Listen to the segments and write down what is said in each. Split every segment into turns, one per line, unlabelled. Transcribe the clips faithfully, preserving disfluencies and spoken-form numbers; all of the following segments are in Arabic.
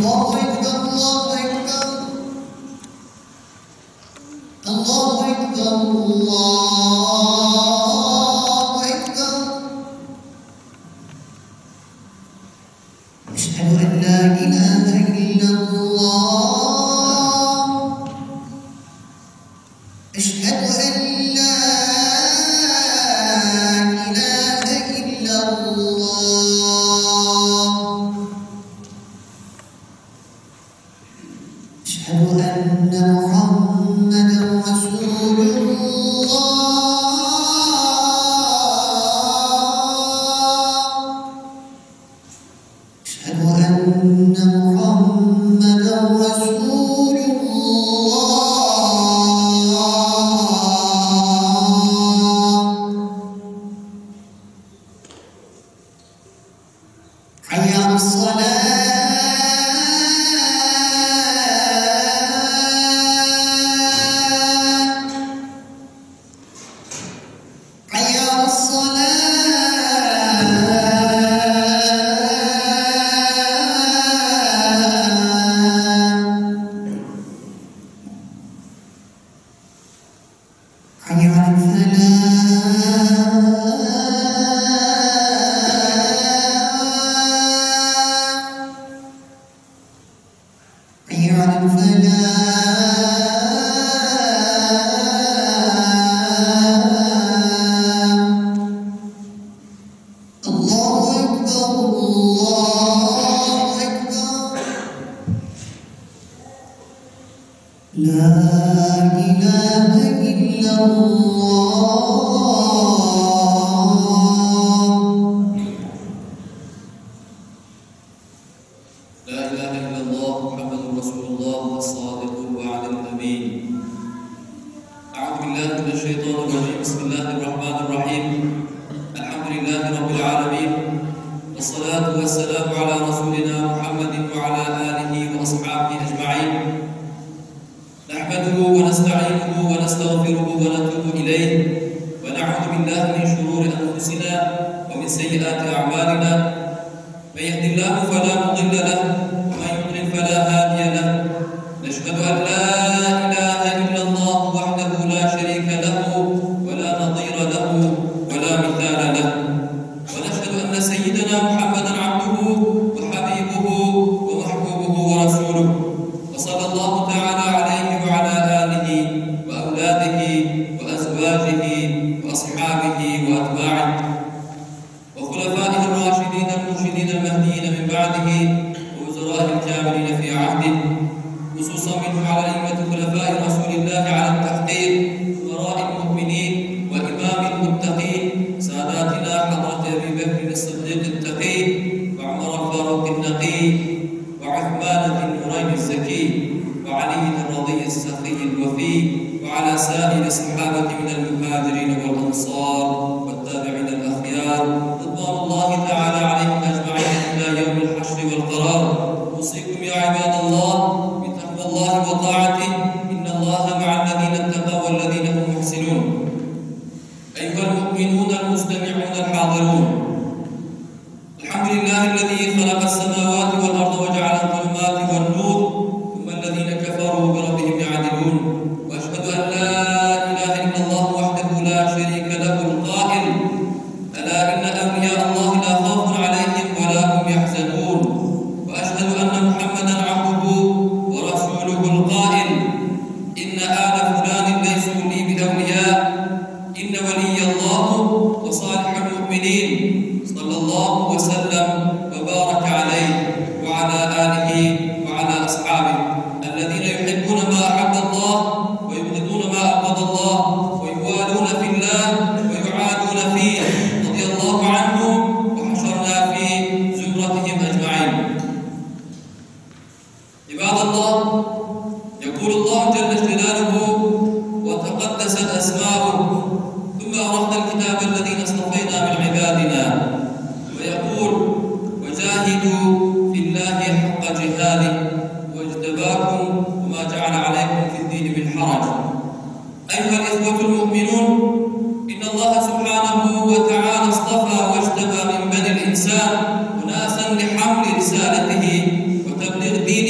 الإنسان أناسا لحمل رسالته وتبليغ دينه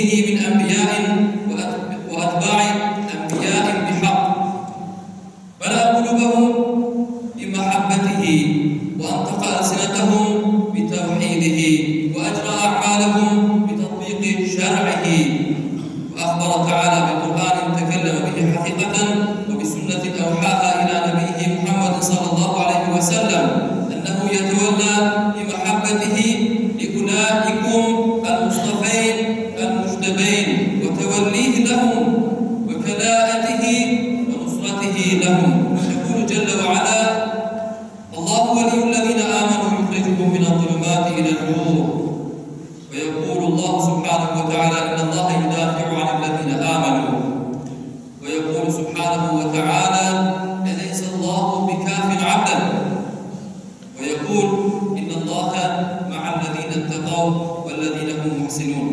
قلوبهم بمحبته وأنطق ألسنتهم بتوحيده وأجرى أعمالهم بتطبيق شرعه. وأخبر تعالى بقرآن تكلم به حقيقة وبسنة أوحاها إلى نبيه محمد صلى الله عليه وسلم أنه يتولى بمحبته لأولئكم المصطفين المجتبين وتوليه لهم وكلاءته ونصرته لهم. يقول جل وعلا: الله ولي الذين آمنوا يخرجهم من الظلمات إلى النور. ويقول الله سبحانه وتعالى: إن الله يدافع عن الذين آمنوا. ويقول سبحانه وتعالى: أليس الله بكاف عبدا. ويقول: إن الله مع الذين اتقوا والذين هم محسنون.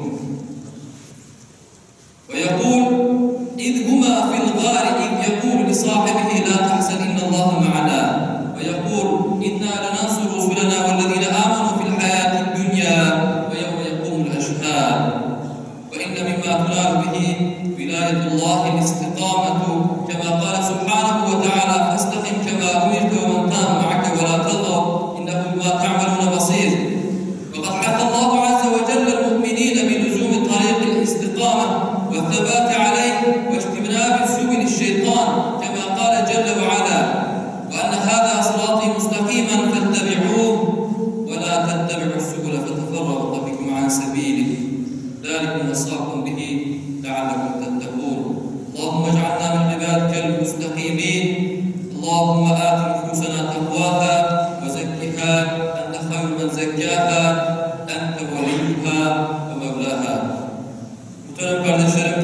ويقول: إذ هما في الغار إذ يقول لصاحبه لا تحزن إن الله معنا. ويقول: إنا لننصر رسلنا والذين آمنوا في الحياة الدنيا ويوم يقوم الأشهاد. وإن مما تنال به ولاية الله الاستقامة كما قال سبحانه وتعالى: فاستقم كما أمرت ومن تاب معك ولا تطغوا إنه بما تعملون بصير. وقد حث الله عز وجل المؤمنين بلزوم طريق الاستقامة والثبات عليه واجتناب سبل الشيطان كما قال جل وعلا: وأن هذا صراطي مستقيما فاتبعوه ولا تتبعوا السبل فتفرق بكم عن سبيله ذلكم وصاكم به لعلكم تتقون. اللهم اجعلنا من عبادك المستقيمين. اللهم آت نفوسنا تقواها وزكها أنت خير من زكاها أنت وليها ومولاها. Muhterem kardeşlerim,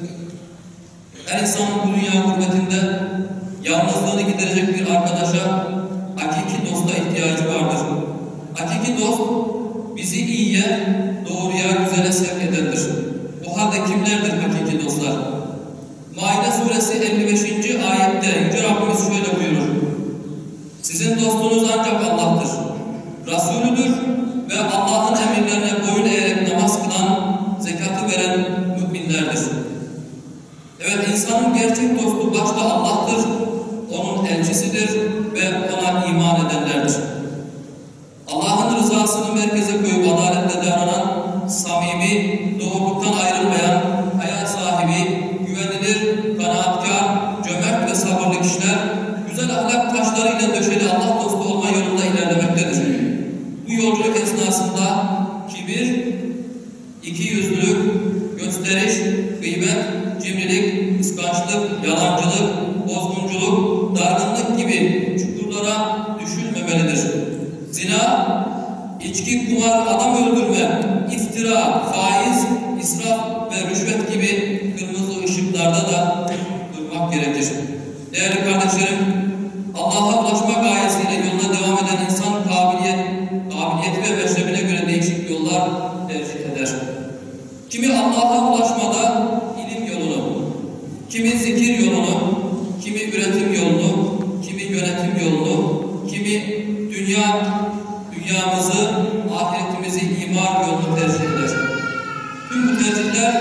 her insanın bu dünya gurbetinde yalnızlığını giderecek bir arkadaşa, hakiki dosta ihtiyacı vardır. Hakiki dost bizi iyiye, doğruya, güzele sevk edendir. O halde kimlerdir hakiki dostlar? Maide suresi elli beşinci ayette Yüce Rabbimiz şöyle buyurur: Sizin dostunuz ancak Allah'tır. Resulüdür ve Allah'ın emirlerine boyun eğerek namaz kılan, zekatı veren müminlerdir. Evet, insanın gerçek dostu başta Allah'tır, onun elçisidir ve ona iman edenlerdir. Allah'ın rızasını merkeze koyup adaletle davranan, samimi, doğruluktan ayrılmayan, haya sahibi, güvenilir, kanaatkar, cömert ve sabırlı kişiler, güzel ahlak taşlarıyla döşeli Allah dostu olma yolunda ilerlemektedir. Bu yolculuk esnasında kibir, ikiyüzlülük, gösteriş, gıybet, cimrilik, kıskançlık, yalancılık, bozgunculuk, dargınlık gibi çukurlara düşülmemelidir. Zina, içki, kumar, adam öldürme, iftira, faiz, israf ve rüşvet gibi kırmızı ışıklarda da durmak gerekir. Değerli kardeşlerim, Allah'a ulaşma gayesiyle yoluna devam eden insan kabiliyet, kabiliyeti ve meşrebine göre değişik yollar tercih eder. Kimi Allah'a ulaşmada ilim yolunu, kimi zikir yolunu, kimi üretim yolunu, kimi yönetim yolunu, kimi dünya, dünyamızı, ahiretimizi imar yolunu tercih eder. Tüm bu tercihler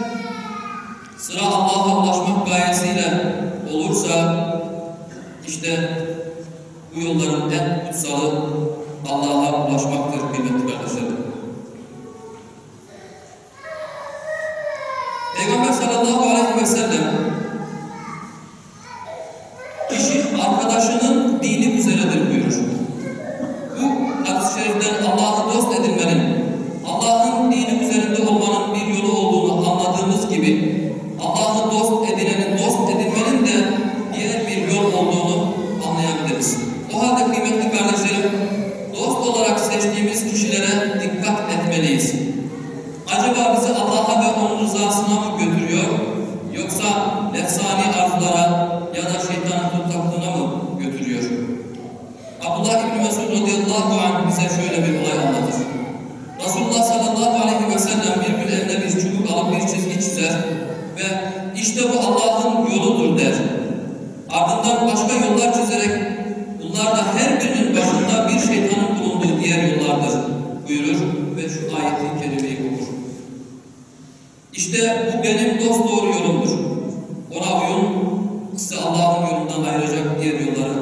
sıra Allah'a ulaşmak gayesiyle olursa işte bu yolların en kutsalı Allah'a ulaşmaktır kıymetli kardeşlerim. Peygamber sallallahu aleyhi ve sellem kişi arkadaşının dini üzeredir buyurur. Bu hadis-i şeriften Allah'ı dost edinmenin, Allah'ın dini üzerinde olmanın bir yolu olduğunu anladığımız gibi Allah'ı dost edinenin, dost edinmenin de diğer bir yol olduğunu anlayabiliriz. O halde kıymetli kardeşlerim, dost olarak seçtiğimiz kişilere dikkat etmeliyiz. Acaba bizi Allah'a ve onun rızasına mı götürüyor, yoksa nefsani arzulara ya da şeytanın tutaklığına mı götürüyor? Abdullah İbni Mesud radıyallahu anh bize şöyle bir olay anlatır. Resulullah sallallahu aleyhi ve sellem bir gün eline bir çubuk alıp bir çizgi çizer ve işte bu Allah'ın yoludur der. Ardından başka yollar çizerek bunlar da her birinin başında bir şeytanın bulunduğu diğer yollardır buyurur ve şu ayet-i kerimeyi okur. İşte bu benim dost doğru yolumdur. Ona uyun, size Allah'ın yolundan ayıracak diğer yolları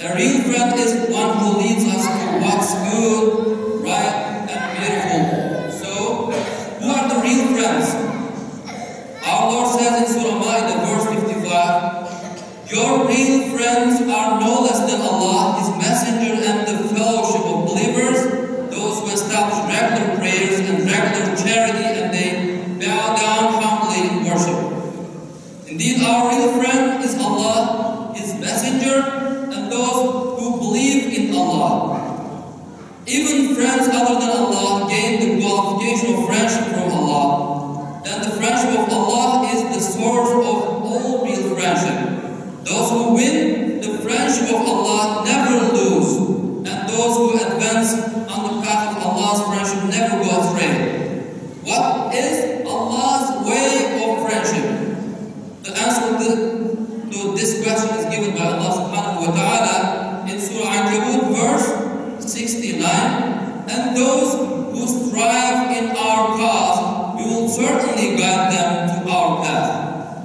A real friend is one who leads us to what's good, right, and beautiful. So, who are the real friends? Our Lord says in Surah Ma'idah, verse fifty-five, your real friends are no less than Allah, His Messenger, and the fellowship of believers, those who establish regular prayers and regular charity, and they bow down humbly in worship. Indeed, our real friend is Allah, His Messenger, and those who believe in Allah. Even friends other than Allah gain the qualification of friendship from Allah. Then the friendship of Allah is the source of all real friendship. Those who win the friendship of Allah never lose, and those who advance on the path of Allah's friendship never go astray. What is Allah's way of friendship? The answer to, to this question is given by Allah subhanahu wa ta'ala in Surah Ankabut, verse sixty-nine. And those who strive in our cause, we will certainly guide them to our path.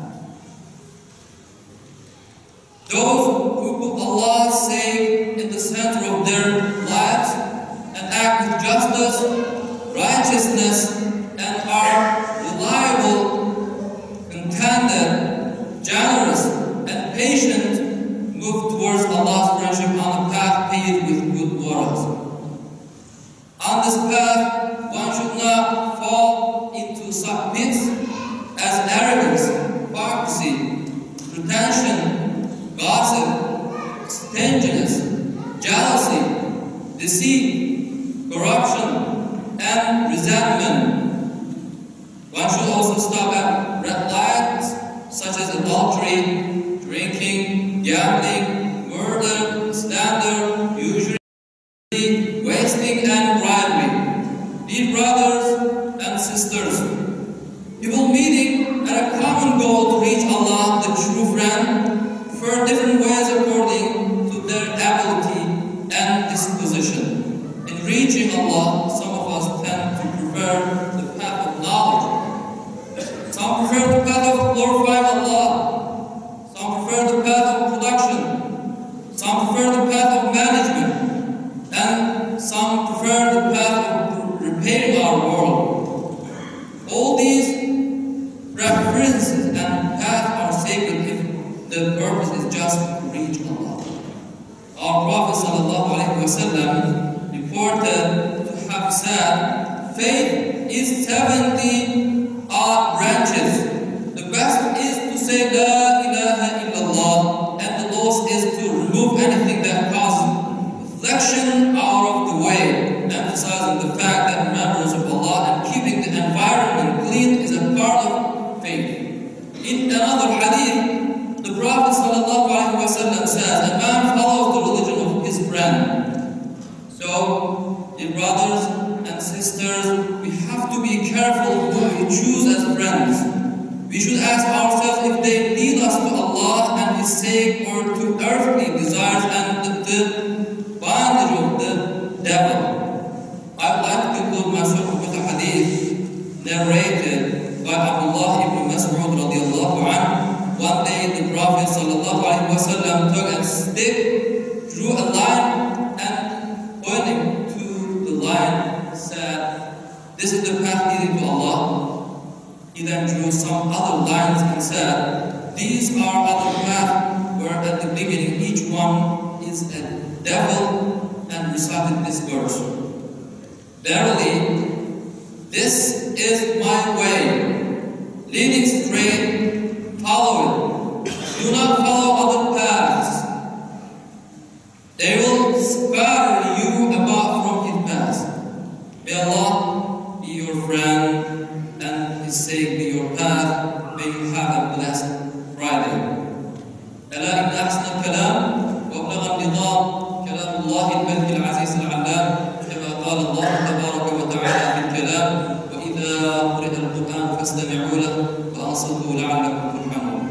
Those who put Allah save in the center of their lives and act with justice, righteousness, and are reliable, contented, generous, and patient, move towards Allah's friendship on a path paved with good morals. On this path, one should not fall into such myths as arrogance, hypocrisy, pretension, gossip, stinginess, jealousy, deceit, corruption, and resentment. One should also stop at red lights such as adultery, drinking, gambling, murder, slander, usury, wasting, and bribery. Dear brothers and sisters, people meeting at a common goal to reach Allah, the true friend, prefer different ways according to their ability and disposition. In reaching Allah, some of us tend to prefer the path of knowledge. Some prefer the path of glorifying Allah. Some prefer the path of production. Some prefer the path of management. And some prefer the path of repairing our world. All these preferences and paths are sacred if the purpose is just to reach Allah. Our Prophet ﷺ reported to have said, faith is seventy odd branches. The best is to say La ilaha illallah, and the lowest is to remove anything that causes reflection out of the way, emphasizing the fact that remembrance of Allah and keeping the environment clean is a part of faith. In another hadith, the Prophet ﷺ says, a man follows the religion of his friend. So, dear brothers and sisters, we have to be careful who we choose as friends. We should ask ourselves if they lead us to Allah and His sake, or to earthly desires and the bondage of the devil. I would like to conclude my sermon with a hadith narrated by Abdullah ibn Mas'ud radiallahu anhu. One day the Prophet sallallahu alaihi wasallam took a stick, drew a line, and pointing to the line said, this is the path leading to Allah. He then drew some other lines and said, these are other paths where at the beginning each one is a devil, and recited this verse. Verily, this is my way, leading straight, follow it. Do not follow other paths. They will scatter you about from His path. May Allah be your friend and His sake be your path. May you have a blessed Friday. ألا إن أحسن الكلام وأبلغ النظام كلام الله الملك العزيز العلام، كما قال الله تبارك وتعالى في الكلام، وإذا قرئ القرآن فاستمعوا له وأنصتوا لعلكم ترحمون.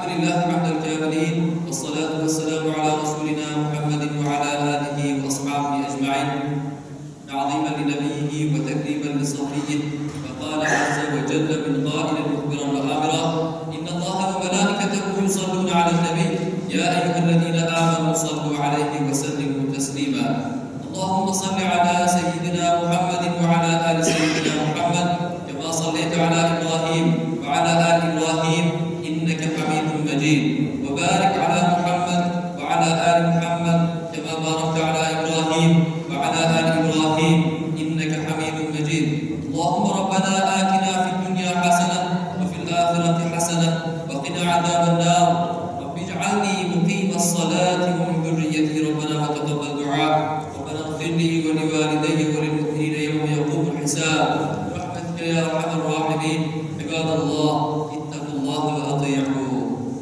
لله حمد الكاملين، والصلاة والسلام على رسولنا محمد وعلى آله وأصحابه أجمعين، تعظيما لنبيه وتكريما لصفيه. فقال عز وجل من قائل مخبرا وآمرا: إن الله وملائكته يصلون على النبي يا أيها الذين آمنوا صلوا عليه وسلموا تسليما. اللهم صل على سيدنا محمد وعلى آل سيدنا محمد كما صليت على إبراهيم وعلى آل إبراهيم إنك حميد مجيد، وبارك على محمد وعلى آل محمد كما باركت على إبراهيم وعلى آل إبراهيم إنك حميد مجيد. اللهم ربنا آتنا في الدنيا حسنة وفي الآخرة حسنة وقنا عذاب النار. رب اجعلني مقيم الصلاة ومن ذريتي ربنا وتقبل دعاء. ربنا اغفر لي ولوالدي وللمؤمنين يوم يقوم الحساب برحمتك يا أرحم الراحمين. عباد الله اتقوا الله وأطيعوه.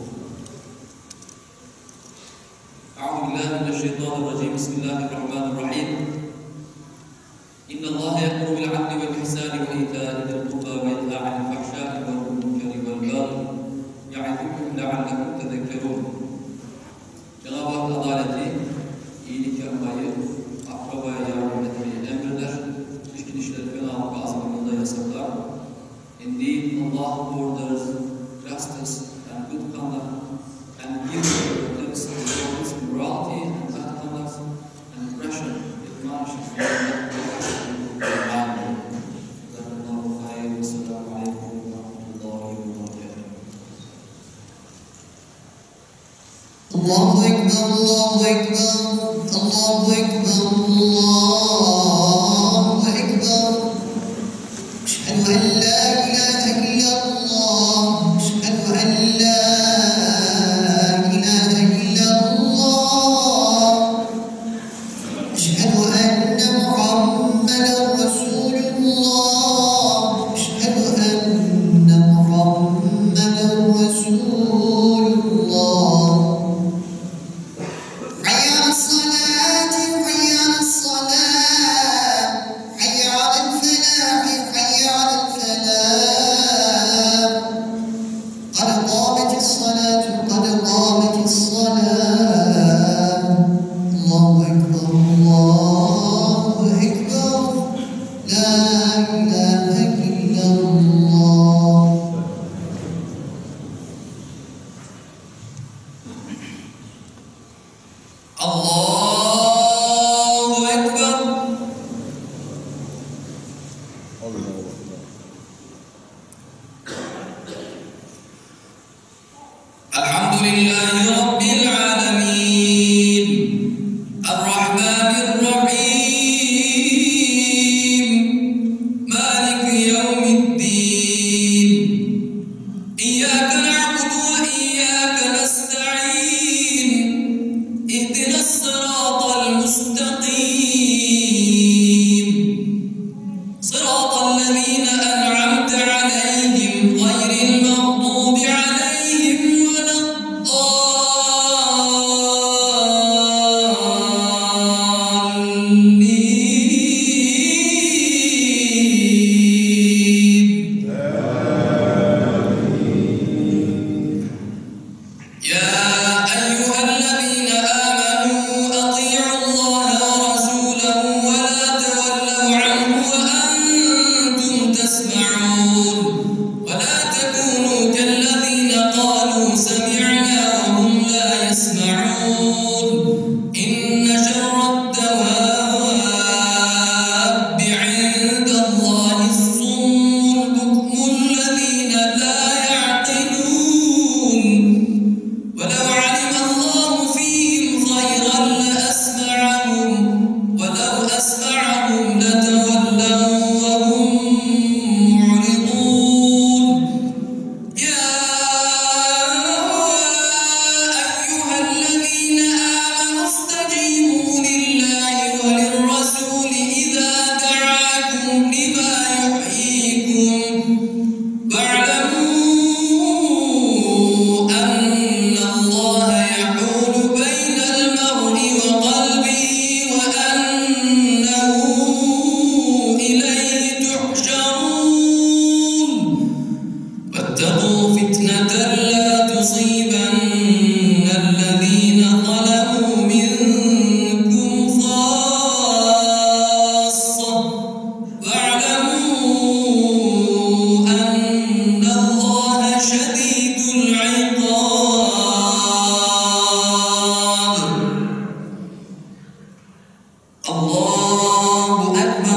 أعوذ بالله من الشيطان الرجيم. بسم الله الرحمن الرحيم. إن الله يأمر بالعدل والإحسان وإيتاء ذي القربى وينهى عن الفحشاء والمنكر والبغي يعظكم لعلكم تذكرون. Cenab-ı Hak adaleti, iyilik yapmayı, akrabaya yardım etmeyi emreder. Çirkin işleri fenalık ve azgınlığında yasaklar. Indeed, Allah orders justice and good conduct and gives protects against immorality and bad conduct and oppression. It admonishes you not to be harmful. Jazakallahu khairan. Wassalamu alaikum wa rahmatullahi wa barakatuh.
Allahu Ekber, Allahu Ekber, Allahu Ekber, Allahu Ekber. Eşhedü en la ilahe illallah, eşhedü en la ilahe illallah, eşhedü enne Muhammeden Resulullah, eşhedü enne Muhammeden Resulullah. حي على الصلاة، حي على الصلاة، حي على الفلاح، حي على الفلاح. قد قامت الصلاة، قد قامت الصلاة. الله أكبر، الله أكبر، لا إله إلا الله.
Allahu Ekber. Elhamdülillahi Rabbil alemin. Errahmanirrahim. Maliki yevmiddin. İyyâke na'budu ve iyyâke nesta'in. اهدنا الصراط المستقيم صراط الذين أنعمت عليهم غير المغضوب عليهم ولا الضالين. واتقوا فتنة لا تصيبن الذين ظلموا منكم خاصة واعلموا أن الله شديد العقاب. الله أكبر.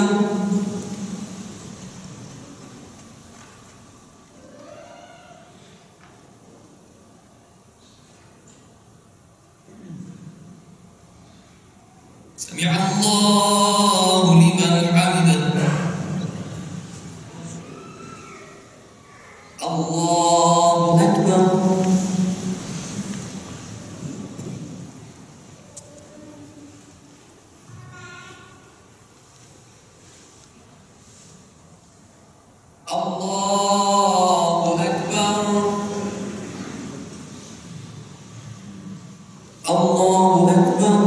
سمع الله لمن حمده. الله أكبر. الله أكبر. الله أكبر.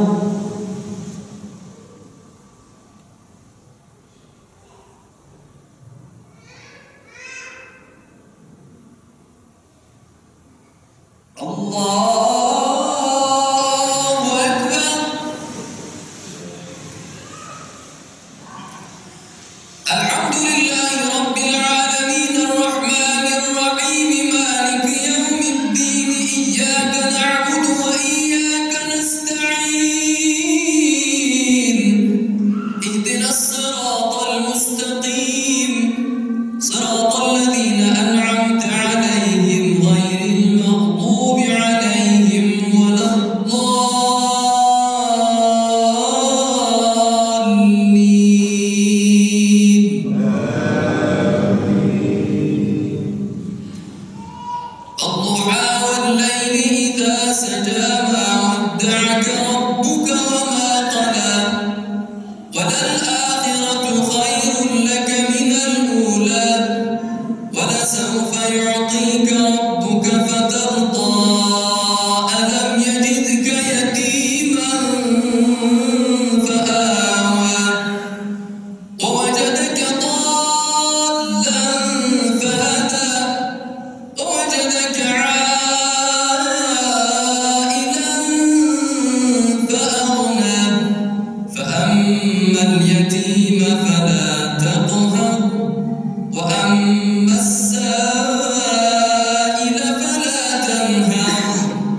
الله أكبر. الحمد لله رب العالمين الرحمن الرحيم مالك يوم الدين إياك نعبد وإياك نستعين اهدنا الصراط المستقيم صراط الذين أنعمت عليهم غير المغضوب عليهم ولا الضالين. الضحى والليل إذا سجى ما ودعك ربك وما قلى وللآخرة خير لك من الأولى ولسوف يعطيك ربك فترضى ألم يجدك يتيما فآوى ووجدك ضالا فهدى ووجدك عائلا فأغنى فأما اليتيم فلا تقهر وأما السائل فلا تنهر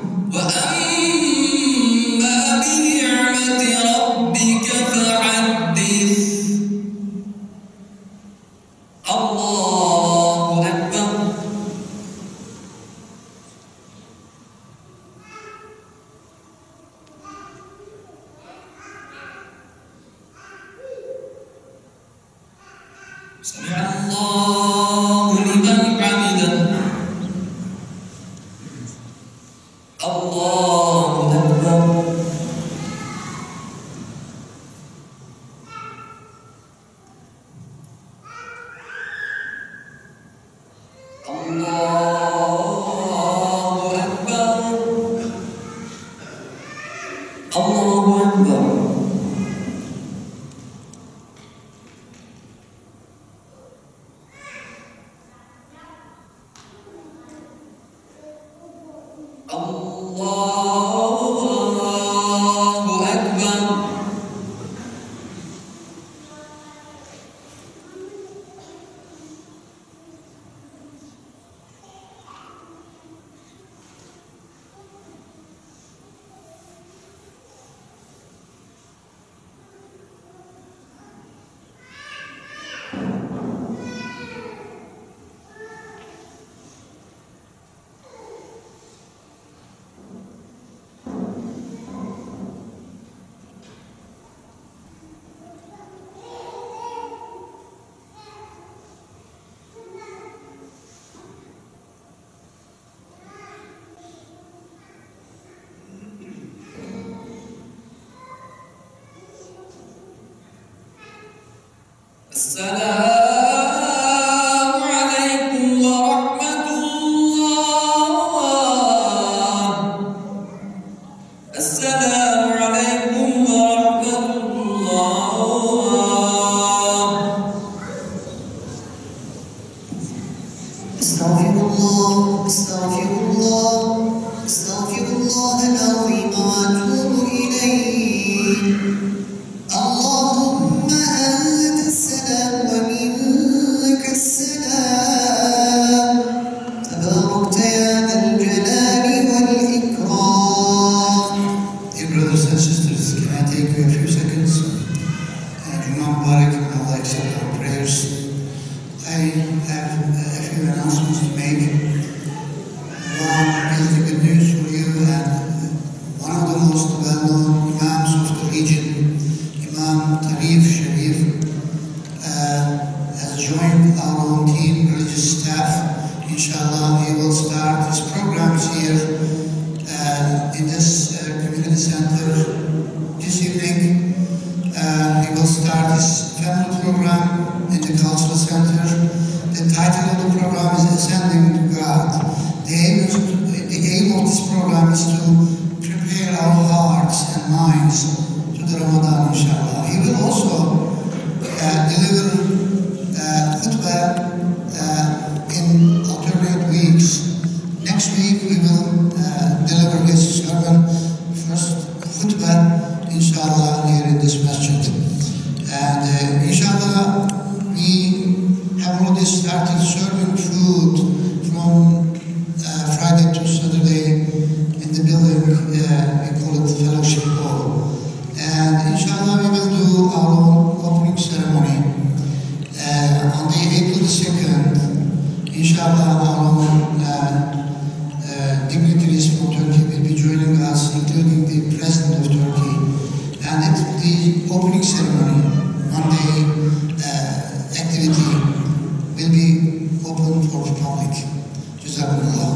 وأما بنعمة ربك فحدث. الله أكبر. سمع الله لمن حمده. الله أكبر. الله أكبر. الله أكبر. السلام عليكم ورحمة الله. السلام عليكم ورحمة الله.
استغفر الله أستغفر الله أستغفر الله العظيم وأتوب إليه. اللهم أنت السلام ومنك السلام، تباركت يا ذا الجلال والإكرام.
Dear brothers and sisters, can I take you a few seconds? Juma Mubarak, and Allah accept our prayers. I have a few announcements to make. One is the good news for you, and one of the most well-known Imams of the region, Imam Tarif Sharif, uh, has joined our own team, religious staff. Inshallah, he will start his programs here uh, in this uh, community center this evening. Uh, he will start his family program in the cultural center. The title of the program is Ascending to God. The aim, is to, the aim of this program is to prepare our hearts and minds to the Ramadan, inshallah. He will also uh, deliver uh, khutbah uh, in alternate weeks. Next week we will uh, deliver his sermon, first khutbah, inshallah, here in this masjid. And uh, inshallah, we have already started serving food from uh, Friday to Saturday in the building, uh, we call it the Fellowship Hall. And inshallah, we will do our own opening ceremony uh, on the April second. Inshallah, our own uh, uh, dignitaries from Turkey will be joining us, including the President of Turkey. And it, the opening ceremony, Monday uh, activity, will be open for the public. Jazakumullah.